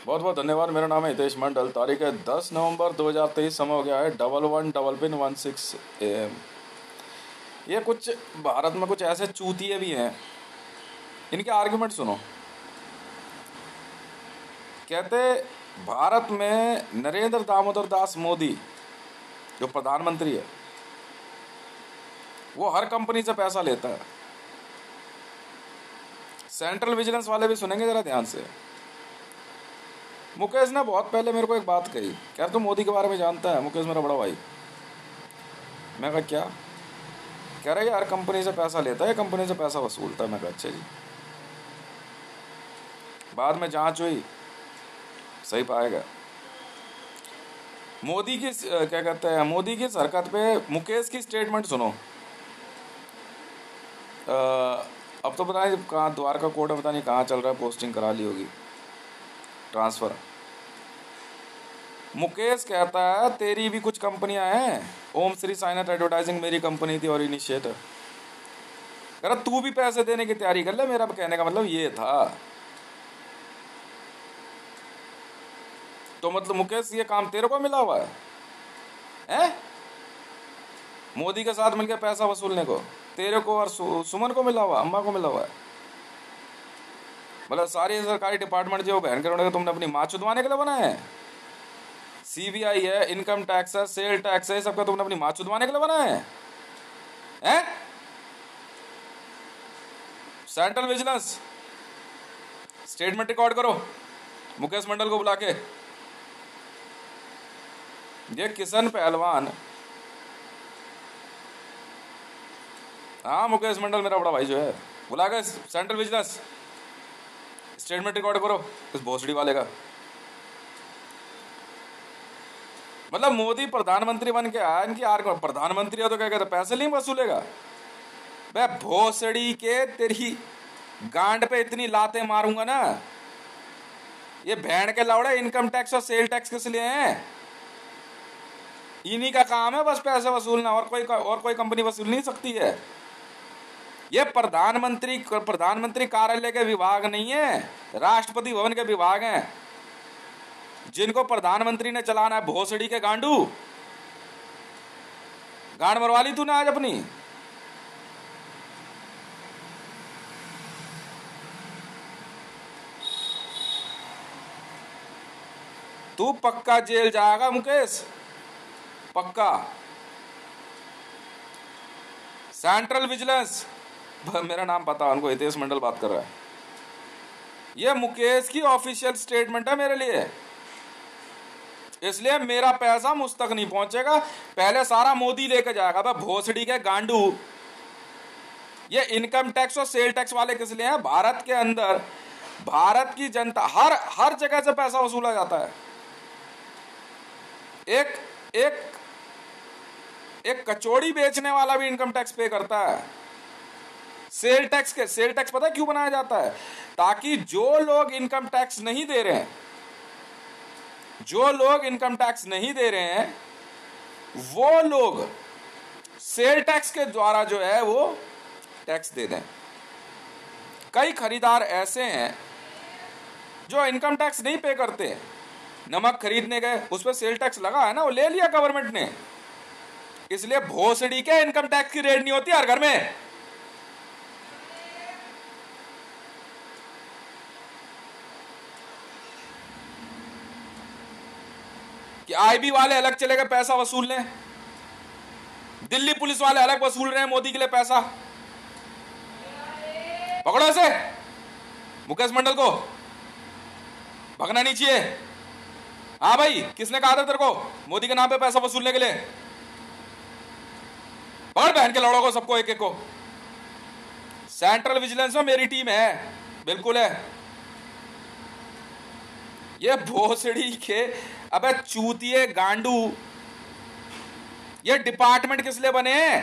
बहुत बहुत धन्यवाद। मेरा नाम है हितेश मंडल। तारीख है 10 नवंबर 2023। समय हो गया है 11:16 AM। ये कुछ भारत में कुछ ऐसे चूतिए भी हैं, इनके आर्गुमेंट सुनो। कहते भारत में नरेंद्र दामोदर दास मोदी जो प्रधानमंत्री है वो हर कंपनी से पैसा लेता है। सेंट्रल विजिलेंस वाले भी सुनेंगे जरा ध्यान से। मुकेश ने बहुत पहले मेरे को एक बात कही, क्या तू मोदी के बारे में जानता है? मुकेश मेरा बड़ा भाई। मैं कहा क्या? कह रहा है यार कंपनी से पैसा लेता है, कंपनी से पैसा वसूलता है। मैं कहा अच्छा जी। बाद में जांच हुई, सही पाएगा। मोदी की क्या कहते हैं, मोदी की हरकत पे मुकेश की स्टेटमेंट सुनो। अब तो पता नहीं कहाँ द्वारका कोर्ट में, पता नहीं कहाँ चल रहा है, पोस्टिंग करा ली होगी, ट्रांसफर। मुकेश कहता है तेरी भी कुछ कंपनियां हैं, ओम श्री साइनेट एडवर्टाइजिंग मेरी कंपनी थी और इनिशिएटर। कह रहा तू भी पैसे देने की तैयारी कर ले। मेरा कहने का मतलब ये था। तो मतलब मुकेश ये काम तेरे को मिला हुआ है, हैं? मोदी के साथ मिलकर पैसा वसूलने को तेरे को और सुमन को मिला हुआ, अम्मा को मिला हुआ है। मतलब सारी सरकारी डिपार्टमेंट जो बहन करोड़ तुमने अपनी माँ चुदवाने के लिए बनाए हैं। सीबीआई है, इनकम टैक्स है, सेल टैक्स है, सबका तुमने अपनी माँ चुदवाने के लिए बनाए हैं? सेंट्रल विजिलेंस स्टेटमेंट रिकॉर्ड करो मुकेश मंडल को बुला के। ये किशन पहलवान, हाँ मुकेश मंडल मेरा बड़ा भाई जो है, बुला के सेंट्रल विजिलेंस स्टेटमेंट रिकॉर्ड करो इस भोसड़ी वाले का। मतलब मोदी प्रधानमंत्री बन के आया, इनकी प्रधानमंत्री है तो क्या कहते पैसे नहीं वसूलेगा? मैं भोसड़ी के तेरी गांड पे इतनी लाते मारूंगा ना। ये भेड़ के लौड़े इनकम टैक्स और सेल टैक्स किस लिए हैं? इन्हीं का काम है बस पैसे वसूलना, और कोई कंपनी वसूल नहीं सकती है। ये प्रधानमंत्री कार्यालय के विभाग नहीं है, राष्ट्रपति भवन के विभाग हैं जिनको प्रधानमंत्री ने चलाना है। भोसड़ी के गांडू, गांड मरवा ली तूने आज अपनी। तू पक्का जेल जाएगा मुकेश, पक्का। सेंट्रल विजिलेंस, मेरा नाम पता उनको, हितेश मंडल बात कर रहा है। ये मुकेश की ऑफिशियल स्टेटमेंट है मेरे लिए, इसलिए मेरा पैसा मुझ तक नहीं पहुंचेगा, पहले सारा मोदी लेके जाएगा। भाई भोसड़ी के गांडू, ये इनकम टैक्स और सेल टैक्स वाले किस लिए हैं? भारत के अंदर भारत की जनता हर जगह से पैसा वसूला जाता है। एक कचौड़ी बेचने वाला भी इनकम टैक्स पे करता है। सेल टैक्स पता है क्यों बनाया जाता है? ताकि जो लोग इनकम टैक्स नहीं दे रहे हैं, वो लोग सेल टैक्स के द्वारा जो है वो टैक्स दे दें। कई खरीदार ऐसे हैं जो इनकम टैक्स नहीं पे करते। नमक खरीदने गए, उस पर सेल टैक्स लगा है ना, वो ले लिया गवर्नमेंट ने, इसलिए भोसड़ी के इनकम टैक्स की रेड नहीं होती हर घर में। कि आईबी वाले अलग चले गए पैसा वसूलने, दिल्ली पुलिस वाले अलग वसूल रहे हैं मोदी के लिए पैसा। पकड़ो इसे मुकेश मंडल को, भगना नहीं चाहिए। हाँ भाई, किसने कहा था तेरे को मोदी के नाम पे पैसा वसूलने के लिए? पकड़ बहन के लड़ों को, सबको एक एक को। सेंट्रल विजिलेंस में मेरी टीम है, बिल्कुल है। ये भोसड़ी के अबे चूतिए गांडू, ये डिपार्टमेंट किस लिए बने हैं?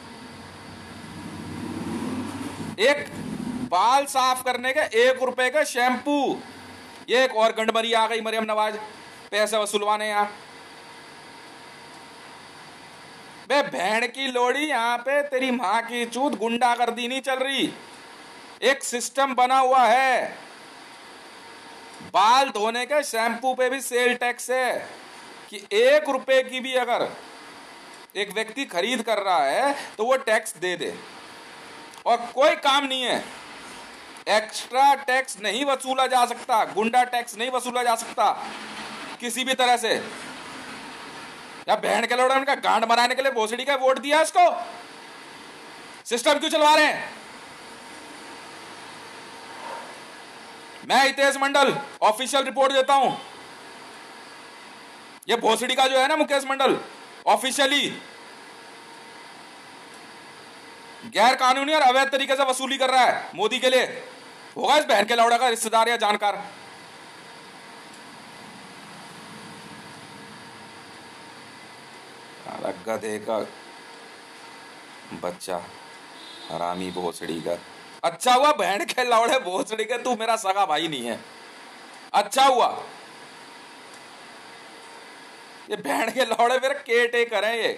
एक बाल साफ करने के 1 रुपए के शैम्पू, ये एक और गंडमरी आ गई मरियम नवाज पैसे वसूलवाने। यहां बे भेड़ की लोड़ी, यहां पे तेरी मां की चूत गुंडागर्दी नहीं चल रही, एक सिस्टम बना हुआ है। बाल धोने के शैम्पू पे भी सेल टैक्स है कि 1 रुपए की भी अगर एक व्यक्ति खरीद कर रहा है तो वो टैक्स दे दे, और कोई काम नहीं है। एक्स्ट्रा टैक्स नहीं वसूला जा सकता, गुंडा टैक्स नहीं वसूला जा सकता किसी भी तरह से। या बहन के लोग उनका गांड मराने के लिए भोसड़ी का वोट दिया इसको, सिस्टम क्यों चलवा रहे हैं? मैं हितेश मंडल ऑफिशियल रिपोर्ट देता हूं, ये भोसड़ी का जो है ना मुकेश मंडल ऑफिशियली गैर कानूनी और अवैध तरीके से वसूली कर रहा है मोदी के लिए। होगा इस बहन के लौड़ा का रिश्तेदार या जानकार? गधे का बच्चा, हरामी भोसड़ी का। अच्छा हुआ बहन के लौड़े भोसड़ी के तू मेरा सगा भाई नहीं है, अच्छा हुआ। ये बहन के लौड़े मेरे केटे करें ये।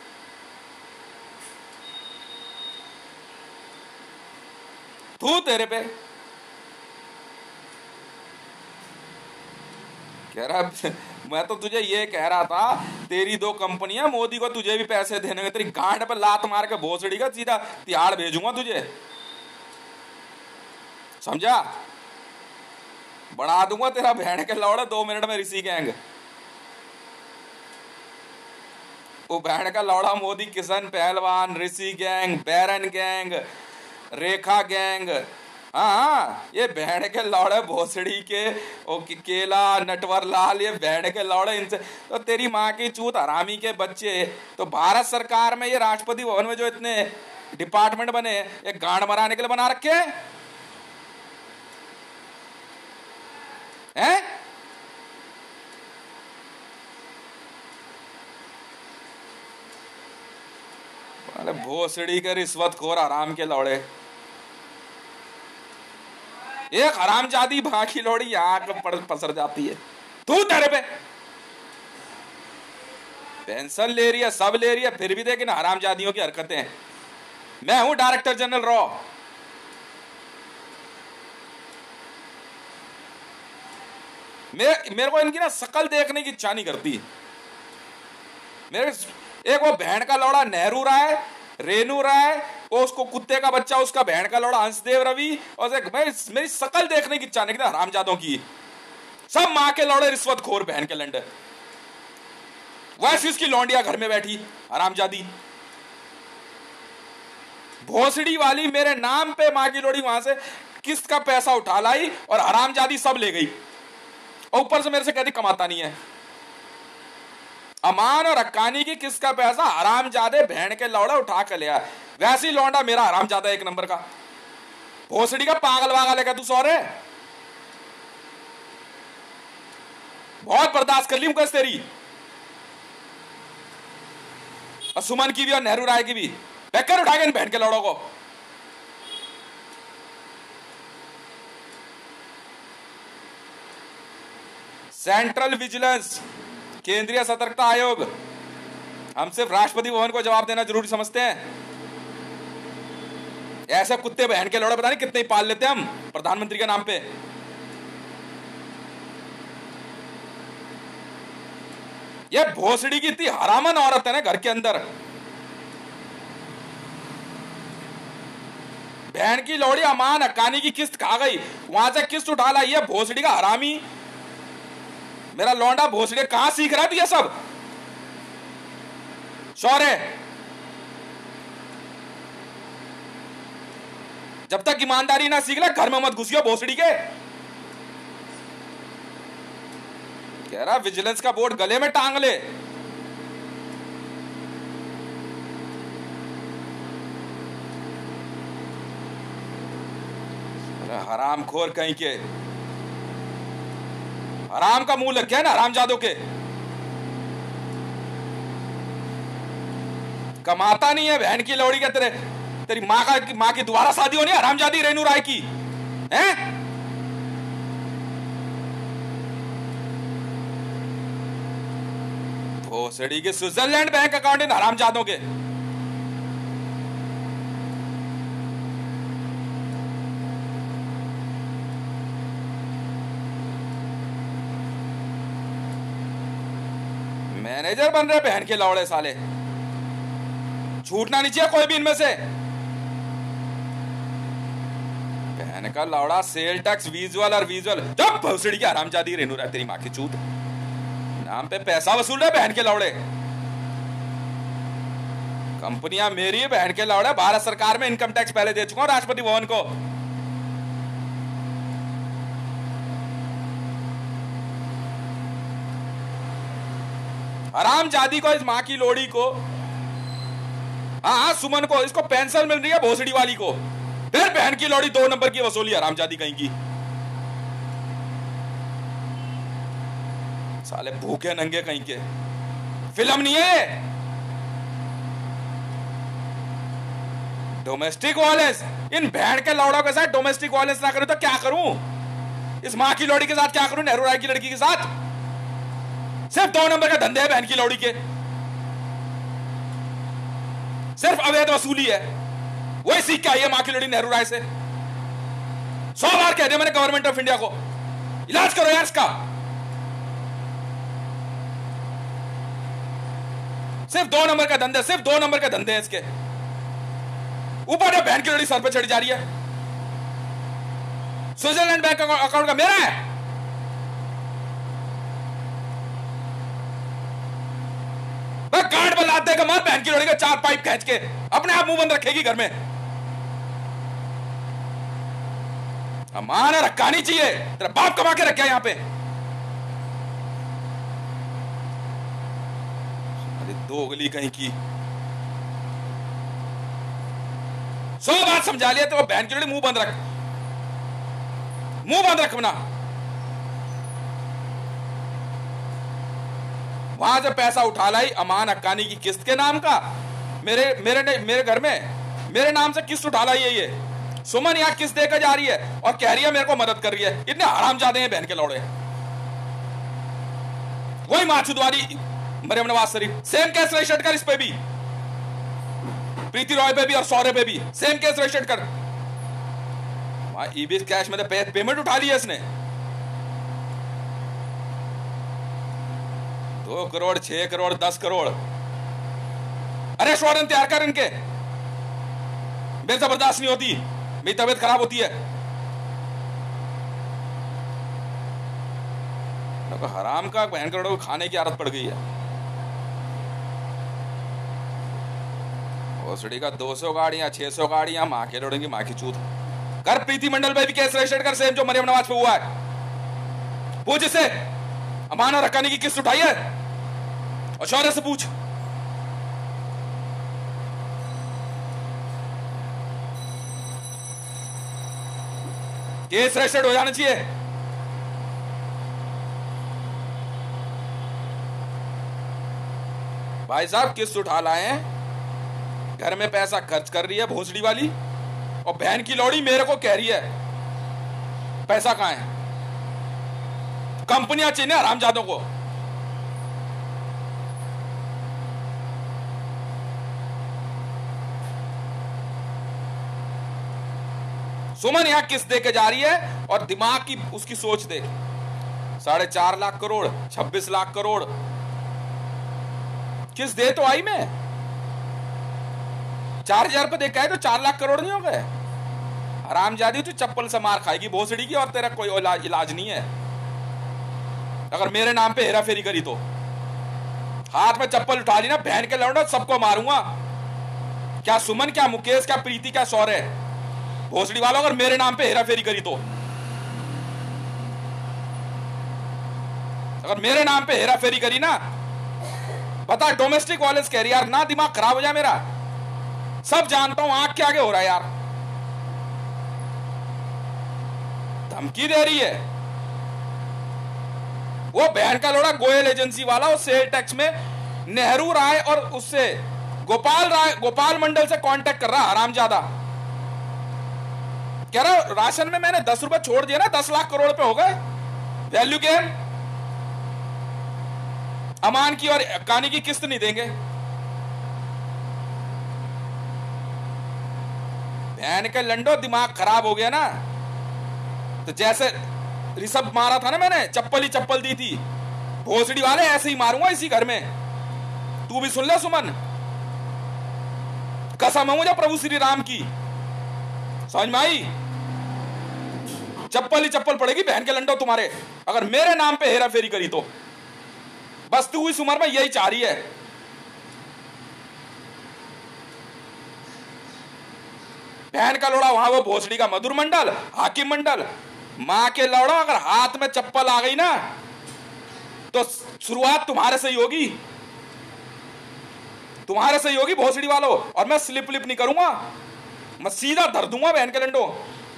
तू तेरे पे कह रहा, मैं तो तुझे ये कह रहा था तेरी 2 कंपनियां, मोदी को तुझे भी पैसे देने में, तेरी गांड पे लात मार के भोसड़ी का सीधा तिहाड़ भेजूंगा तुझे, समझा? बढ़ा दूंगा तेरा बहन के लौड़े 2 मिनट में ऋषि गैंग। वो बहन का लौड़ा Modi, Kishan Pahalwan, Rishi gang, Bairan gang, Rekha gang. हाँ, ये बहन के लौड़े भोसड़ी के, ओ केला, नटवर लाल, ये बहन के लौड़े, इनसे तो तेरी माँ की चूत हरामी के बच्चे। तो भारत सरकार में ये राष्ट्रपति भवन में जो इतने डिपार्टमेंट बने, ये गांड मराने के लिए बना रखे हैं? अरे भोसड़ी के रिश्वतखोर हराम के लौड़े। एक हरामजादी बाकी लोड़ी आंख पसर जाती है। तू तेरे पे पेंशन ले रही है, सब ले रही है, फिर भी देख इन हरामजादियों की हरकतें। मैं हूं डायरेक्टर जनरल रॉ, मेरे को इनकी ना शकल देखने की इच्छा नहीं करती। मेरे एक वो बहन का लौड़ा नेहरू राय, रेनू राय, वो उसको कुत्ते का बच्चा, उसका बहन का लौड़ा हंसदेव रवि, और मेरी शकल देखने की इच्छा नहीं करती हरामजादों की। सब माँ के लौड़े रिश्वतखोर बहन के लंडे। वैसे उसकी लौंडिया घर में बैठी हरामजादी भोसड़ी वाली, मेरे नाम पे माँ की लोड़ी वहां से किस्त का पैसा उठा लाई और हरामजादी सब ले गई, और ऊपर से मेरे से कहती कमाता नहीं है। अमान और हक्कानी की किस्त का पैसा हरामजादे बहन के लौड़ा उठा कर लिया। वैसी लौंडा मेरा हरामजादा 1 नंबर का भोसड़ी का पागल वागल है क्या तू? सौरे बहुत बर्दाश्त कर ली मुकेश तेरी, और सुमन की भी और नेहरू राय की भी। पैकर उठा के इन बहन के लौड़ों को। सेंट्रल विजिलेंस, केंद्रीय सतर्कता आयोग, हम सिर्फ राष्ट्रपति भवन को जवाब देना जरूरी समझते हैं। ऐसे कुत्ते बहन के लौड़े पता नहीं कितने ही पाल लेते हम प्रधानमंत्री के नाम पे। ये भोसड़ी की इतनी हरामन औरत है ना घर के अंदर। बहन की लौड़ी अमान हक्कानी की किस्त खा गई, वहां से किस्त उठा लाई है भोसड़ी का हरामी। मेरा लौंडा भोसड़ी कहां सीख रहा है ये सब? शौर्य, जब तक ईमानदारी ना सीख ले घर में मत घुसियो भोसड़ी के। कह रहा विजिलेंस का बोर्ड गले में टांग ले। अरे हरामखोर कहीं के, हराम का मुंह लग गया ना हरामजादों के। कमाता नहीं है बहन की लौड़ी के तेरे, तेरी माँ की दोबारा शादी होनी है हरामजादी रेनू राय की, हैं? भोसड़ी के स्विट्जरलैंड बैंक अकाउंट इन हरामजादों के। मैनेजर बन रहे बहन के लौड़े साले, छूटना नहीं चाहिए कोई भी इनमें से। बहन का लौड़ा सेल टैक्स विजुअल और विजुअल, जब भौसड़ी की हरामजादी रेनू रहा तेरी माँ की चूत, नाम पे पैसा वसूल रहे बहन के लौड़े। कंपनियां मेरी बहन के लौड़े, भारत सरकार में इनकम टैक्स पहले दे चुका हूं राष्ट्रपति भवन को। हरामजादी को, इस माँ की लोड़ी को, हाँ सुमन को, इसको पेंशन मिल रही है भोसड़ी वाली को, फिर बहन की लोड़ी 2 नंबर की वसूली हरामजादी कहीं की। साले भूखे नंगे कहीं के, फिल्म नहीं है। डोमेस्टिक वायलेंस, इन बहन के लौड़ों के साथ डोमेस्टिक वायलेंस ना करूं तो क्या करूं? इस मां की लोड़ी के साथ क्या करूं? नेहरू राय की लड़की के साथ? सिर्फ 2 नंबर का धंधे है बहन की लोड़ी के, सिर्फ अवैध वसूली है। वही सीख के आई है मां की लोड़ी नेहरू राय से। 100 बार कह दिया मैंने गवर्नमेंट ऑफ इंडिया को, इलाज करो यार इसका। सिर्फ 2 नंबर का धंधे, सिर्फ 2 नंबर का धंधे है इसके। ऊपर जो बहन की लोड़ी सर पे चढ़ी जा रही है। स्विट्जरलैंड बैंक अकाउंट का मेरा है। कार्ड बना देगा मत, बहन की लोड़ी का 4 पाइप खींच के अपने आप मुंह बंद रखेगी घर में। अमान रखा नहीं चाहिए, तेरा बाप कमा के रखा है यहां पे। दोगली कहीं की, 100 बार समझा लिया तो वो बहन की लोड़ी मुंह बंद रख, मुंह बंद रख अपना। वहां से पैसा उठा लाई अमान हक्कानी की किस्त के नाम का, मेरे घर में मेरे नाम से किस्त उठा लाई है ये। सुमन यहां किस्त देकर जा रही है और कह रही है मेरे को मदद कर रही है। इतने हरामजादे हैं बहन के लौड़े। वही माछुदवारी Maryam Nawaz Sharif, same case registered कर इस पे भी, प्रीति रॉय पे भी और सौर्य पे भी सेम केस रजिस्टर्ड कर। वहां ईबीएस कैश में पेमेंट उठा ली है इसने। 2 करोड़, 6 करोड़, 10 करोड़। अरेस्ट वारंट तैयार कर इनके। मेरे से बर्दाश्त नहीं होती, मेरी तबीयत खराब होती है। हराम का बहन करोड़ों को खाने की आदत पड़ गई है। भोसड़ी का 200 गाड़ियां, 600 गाड़ियां, मां के लोड़ेंगी मां की चूत। कर प्रीति मंडल पे भी केस रजिस्टर्ड कर, सेम जो मरियम नवाज पे हुआ है। पूछ इसे अमान और हक्कानी की किस्त उठाई है और शौर्य से पूछ। केस रजिस्टर्ड हो जाना चाहिए। भाई साहब किस्त उठा लाए हैं, घर में पैसा खर्च कर रही है भोसड़ी वाली, और बहन की लौड़ी मेरे को कह रही है पैसा कहां है। कंपनियां चाहिए हरामजादों को। सुमन यहां किस्त देके जा रही है और दिमाग की उसकी सोच देख, 4.5 लाख करोड़, 26 लाख करोड़ किस्त दे तो आई मैं। 4,000 पे देखा है तो 4 लाख करोड़ नहीं हो गए। हरामजादी तू चप्पल से मार खाएगी भोसड़ी की, और तेरा कोई इलाज नहीं है। अगर मेरे नाम पे हेरा फेरी करी तो हाथ में चप्पल उठा ली ना बहन के लौंडा, सबको मारूंगा। क्या सुमन, क्या मुकेश, क्या प्रीति, क्या सौर्य, भोसड़ी वालों अगर मेरे नाम पे हेरा फेरी करी तो, अगर मेरे नाम पे हेरा फेरी करी ना, बता डोमेस्टिक वायलेंस कह रही यार, ना दिमाग खराब हो जाए मेरा। सब जानता हूं आंख के आगे हो रहा है यार। धमकी दे रही है वो बहन का लोड़ा गोयल एजेंसी वाला, वो सेल टैक्स में नेहरू राय और उससे गोपाल मंडल से कांटेक्ट कर रहा हरामजादा। कह रहा राशन में मैंने 10 रुपए छोड़ दिया ना, 10 लाख करोड़ पे हो गए वैल्यू गेम। अमान की और हक्कानी की किस्त नहीं देंगे। बहन के लंडो दिमाग खराब हो गया ना, तो जैसे रिसब मारा था ना मैंने, चप्पल ही चप्पल दी थी, भोसड़ी वाले ऐसे ही मारूंगा इसी घर में। तू भी सुन ले सुमन, कसम है मुझे प्रभु श्री राम की, समझ में आई? चप्पल ही चप्पल पड़ेगी बहन के लंडो तुम्हारे, अगर मेरे नाम पे हेरा फेरी करी तो। बस तू इस उम्र में यही चाह रही है। बहन का लोड़ा वहां वो भोसड़ी का मधुर मंडल, हाकिम मंडल। मां के लौड़ा अगर हाथ में चप्पल आ गई ना तो शुरुआत तुम्हारे से ही होगी, तुम्हारे से ही होगी भोसड़ी वालों। और मैं स्लिप लिप नहीं करूंगा, मैं सीधा धर दूंगा बहन के लंडो।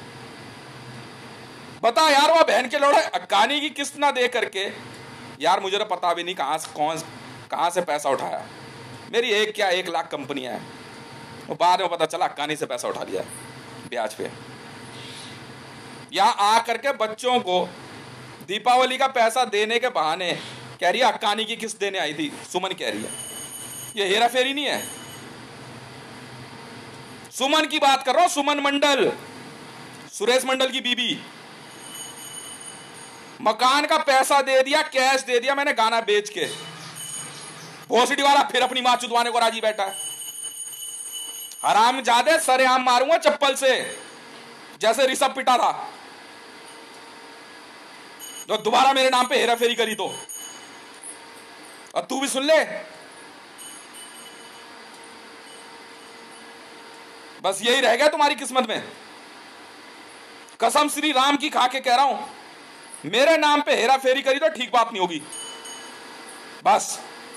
बता यार, वो बहन के लोड़ा कहानी की किस्त ना दे करके, यार मुझे तो पता भी नहीं कहां से पैसा उठाया। मेरी एक क्या 1 लाख कंपनियां हैं, वो बाद में पता चला अक्कानी से पैसा उठा लिया ब्याज पे। यहां आ करके बच्चों को दीपावली का पैसा देने के बहाने कह रही है अक्कानी की किस्त देने आई थी, सुमन कह रही है। ये हेरा फेरी नहीं है, सुमन की बात कर रहा हूं, सुमन मंडल, सुरेश मंडल की बीबी। मकान का पैसा दे दिया, कैश दे दिया मैंने गाना बेच के। भोसड़ी वाला फिर अपनी मां चुदवाने को राजी बैठा है। हराम जादे, सरेआम मारूंगा चप्पल से, जैसे ऋषभ पिटा था। तो दोबारा मेरे नाम पे हेरा फेरी करी तो, और तू भी सुन ले, बस यही रह गया तुम्हारी किस्मत में। कसम श्री राम की खा के कह रहा हूं, मेरे नाम पे हेरा फेरी करी तो ठीक बात नहीं होगी। बस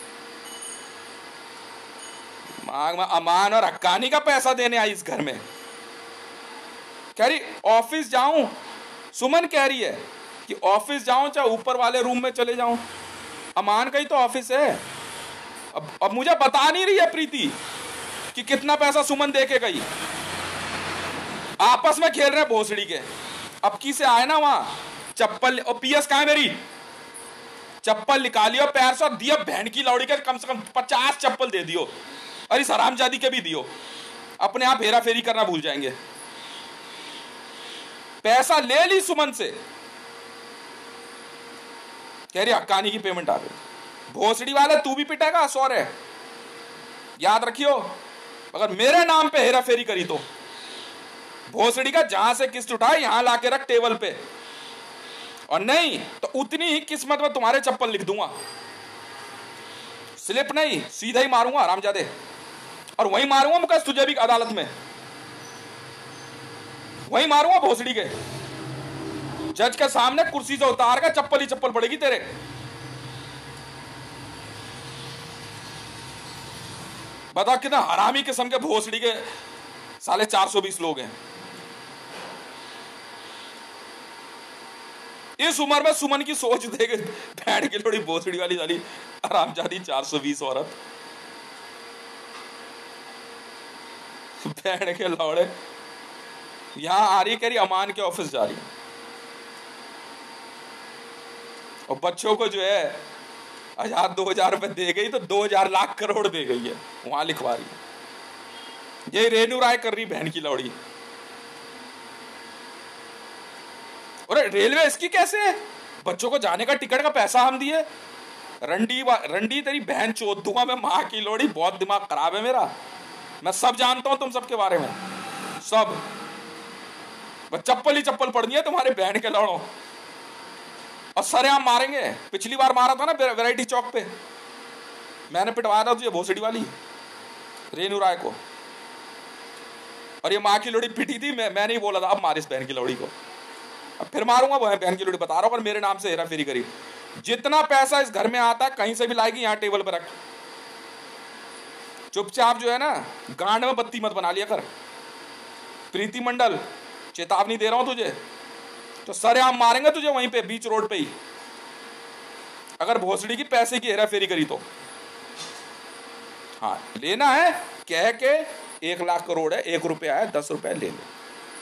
अमान और हक्कानी का पैसा देने आई इस घर में। कह रही ऑफिस जाऊं, सुमन कह रही है कि ऑफिस जाऊं चाहे ऊपर वाले रूम में चले जाऊं, अमान का ही तो ऑफिस है। अब मुझे बता नहीं रही है प्रीति कि कितना पैसा सुमन दे के गई। आपस में खेल रहे भोसड़ी के। अब की से आए ना वहां चप्पल, और पीएस कहां है मेरी, चप्पल निकाली और पैर से दिया बहन की लौड़ी के कम से कम 50 चप्पल दे दियो, और इस हरामजादी के भी दियो। अपने आप हेरा फेरी करना भूल जाएंगे। पैसा ले ली सुमन से, कह रही हक्कानी की पेमेंट आ गई। भोसड़ी वाले तू भी पिटेगा, सौर है, याद रखियो। अगर मेरे नाम पे हेरा फेरी करी तो भोसड़ी का जहां से किस्त उठाए यहां लाके रख टेबल पे, और नहीं तो उतनी ही किस्मत में तुम्हारे चप्पल लिख दूंगा। स्लिप नहीं, सीधा ही मारूंगा हरामजादे, और वहीं मारूंगा मुकेश तुझे भी अदालत में, वहीं मारूंगा भोसड़ी के। जज के सामने कुर्सी से उतार कर चप्पल ही चप्पल पड़ेगी तेरे। बता कितना हरामी किस्म के भोसड़ी के साले 420 लोग हैं इस उम्र में। सुमन की सोच देख, बैठ के थोड़ी भोसड़ी वाली साली हरामजादी 420 औरत बैठ के लौड़े यहां आ रही, कह रही अमान के ऑफिस जा रही, और बच्चों को जो है 1000-2000 रुपए दे गई तो 2000 लाख करोड़ दे गई है, वहां लिखवा रही है। ये रेणु राय कर रही बहन की लौड़ी। और रेलवे इसकी कैसे है, बच्चों को जाने का टिकट का पैसा हम दिए। रंडी तेरी बहन चोद दूंगा मैं, मां की लोड़ी। बहुत दिमाग खराब है मेरा, मैं सब जानता हूं तुम सबके बारे में, सब। चप्पल ही चप्पल पड़नी है तुम्हारे बहन के लौड़ों, और सरेआम मारेंगे। पिछली बार मारा था ना वैरायटी चौक पे, मैंने पिटवाया था तुझे भोसड़ी वाली रेणु राय को, और ये मां की लोड़ी पिटी थी। मैं नहीं बोला था अब मार इस बहन की लोड़ी को, अब फिर मारूंगा वो बहन की लोड़ी। बता रहा हूं, मेरे नाम से हेरा फेरी करी। जितना पैसा इस घर में आता है कहीं से भी लाएगी, यहां टेबल पर रख। चुपचाप जो है ना गांड में बत्ती मत बना लिया कर। प्रीति मंडल चेतावनी दे रहा हूं तुझे, तो सरेआम मारेंगे तुझे वहीं पे बीच रोड पे ही, अगर भोसड़ी की पैसे की हेरा फेरी करी तो। हाँ लेना है, कह के 1 लाख करोड़ है, 1 रुपया है, 10 रुपया ले लो।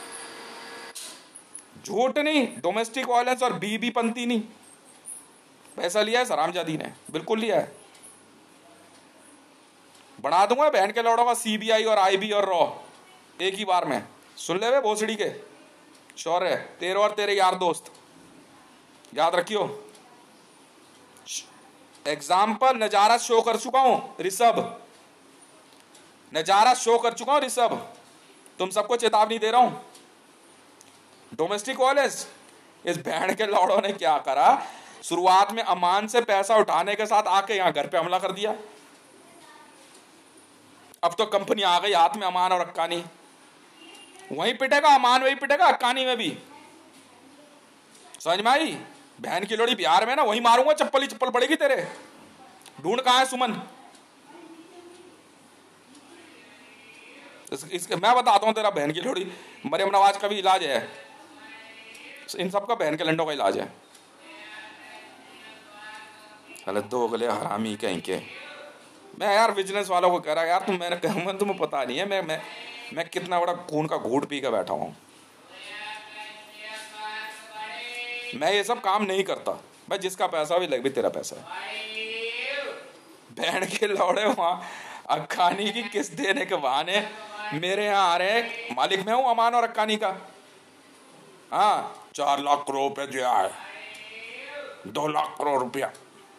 झूठ नहीं, डोमेस्टिक वायलेंस और बीबी पंथी नहीं। पैसा लिया है हरामजादी ने, बिल्कुल लिया है। बना दूंगा बहन के लौड़ों का सीबीआई और आईबी और रॉ एक ही बार में। सुन ले वे भोसड़ी के शौर्य, तेरे और तेरे यार दोस्त, याद रखियो। एग्जाम्पल नजारा शो कर चुका हूं ऋषभ, नजारा शो कर चुका हूं ऋषभ, तुम सबको चेतावनी दे रहा हूं। डोमेस्टिक वायलेंस, इस बैंड के लौड़ों ने क्या करा, शुरुआत में अमान से पैसा उठाने के साथ आके यहां घर पे हमला कर दिया। अब तो कंपनी आ गई हाथ में, अमान और अक्कानी, वहीं पिटेगा अमान, वहीं पिटेगा अक्कानी में भी। समझ में आई? बहन की लोड़ी बिहार में ना, वहीं मारूंगा, चप्पल ही चप्पल पड़ेगी तेरे। ढूंढ कहां है सुमन? इसके मैं बताता हूं तेरा बहन की लोड़ी। मरियम नवाज का भी इलाज है, इन सबका बहन के लंडों का इलाज है। गलत दो अगले हरामी कहीं के। मैं यार बिजनेस वालों को कह रहा यार, तुम्हें पता नहीं है मैं कितना बड़ा खून का घूंट पी के बैठा हूं। मैं ये सब काम नहीं करता भाई, जिसका पैसा भी लग भी तेरा पैसा है। बैंड के लौड़े वहां अक्कानी की किस्त देने के बहाने मेरे यहाँ आ रहे हैं। मालिक मैं हूं अमान और अक्कानी का। हाँ 4 लाख करोड़ रुपया दिया है, 2 लाख करोड़ रुपया।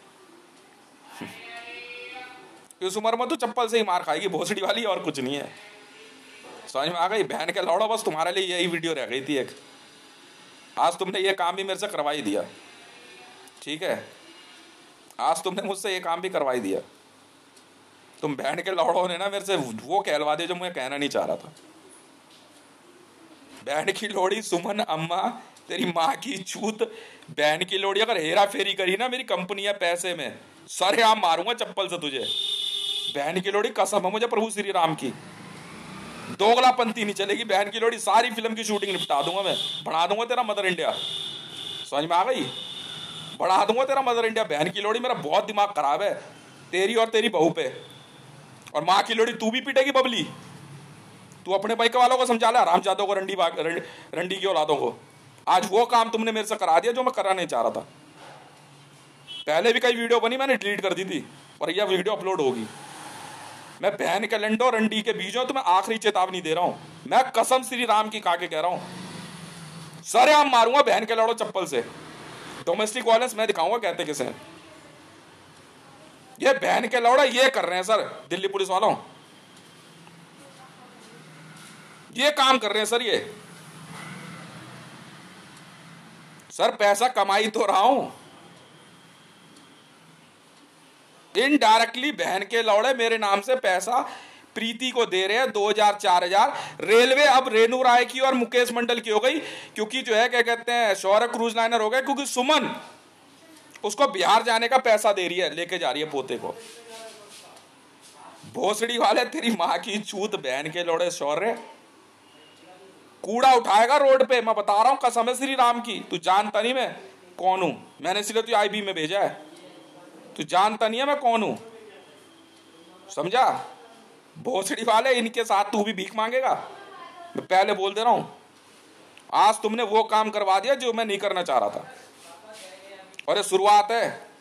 इस उम्र में तो चप्पल से ही मार खाएगी भोसड़ी वाली, और कुछ नहीं है। समझ में आ गई? बहन के लौड़ा, बस तुम्हारे लिए यही वीडियो रह गई थी एक। आज तुमने ये काम भी मेरे से करवाई दिया, ठीक है? आज तुमने मुझसे ये काम भी करवाई दिया। तुम बहन के लौड़ों ने ना मेरे से वो कहलवा दिया जो मुझे कहना नहीं चाह रहा था। बहन की लोड़ी सुमन अम्मा, तेरी माँ की चूत। बहन की लोड़ी अगर हेरा फेरी करी ना मेरी कंपनी या पैसे में, सरे आम मारूंगा चप्पल से तुझे। बहन की लोड़ी कसम है मुझे प्रभु श्री राम की, दोगलापंती नहीं चलेगी। बहन की लोड़ी सारी फिल्म की शूटिंग निपटा दूंगा मैं, बढ़ा दूंगा तेरा मदर इंडिया। समझ में आ गई? बढ़ा दूंगा तेरा मदर इंडिया। बहन की लोड़ी, मेरा बहुत दिमाग खराब है तेरी और तेरी बहू पे। और माँ की लोड़ी तू भी पीटेगी बबली। तू अपने बाइक वालों को समझा ले, हरामजादों को, रंडी की औलादों को। आज वो काम तुमने मेरे से करा दिया जो मैं करना नहीं चाह रहा था। पहले भी कई वीडियो बनी, मैंने डिलीट कर दी थी, और यह वीडियो अपलोड होगी। मैं बहन के लंडो रंडी के बीजों तुम्हें आखिरी चेतावनी दे रहा हूं। मैं कसम श्री राम की खा के कह रहा हूं, सरे आम मारूंगा बहन के लड़ो चप्पल से। डोमेस्टिक वायलेंस मैं दिखाऊंगा कहते किसे। ये बहन के लौड़ा ये कर रहे हैं सर, दिल्ली पुलिस वालों ये काम कर रहे हैं सर। ये सर पैसा कमाई तो रहा हूं, इनडायरेक्टली बहन के लौड़े मेरे नाम से पैसा प्रीति को दे रहे हैं 2000 4000। रेलवे अब रेणु राय की और मुकेश मंडल की हो गई, क्योंकि जो है क्या कहते हैं शौर्य क्रूज लाइनर हो गए, क्योंकि सुमन उसको बिहार जाने का पैसा दे रही है, लेके जा रही है पोते को। भोसड़ी वाले तेरी माँ की चूत बहन के लौड़े शौर्य कूड़ा उठाएगा रोड पे, मैं बता रहा हूं कसम है श्री राम की। तू जानता नहीं मैं कौन हूं, मैंने इसलिए तू आईबी में भेजा है। तू जानता नहीं है मैं कौन हूं, समझा? भोसड़ी वाले इनके साथ तू भी भीख मांगेगा, मैं पहले बोल दे रहा हूं। आज तुमने वो काम करवा दिया जो मैं नहीं करना चाह रहा था, और ये शुरुआत है।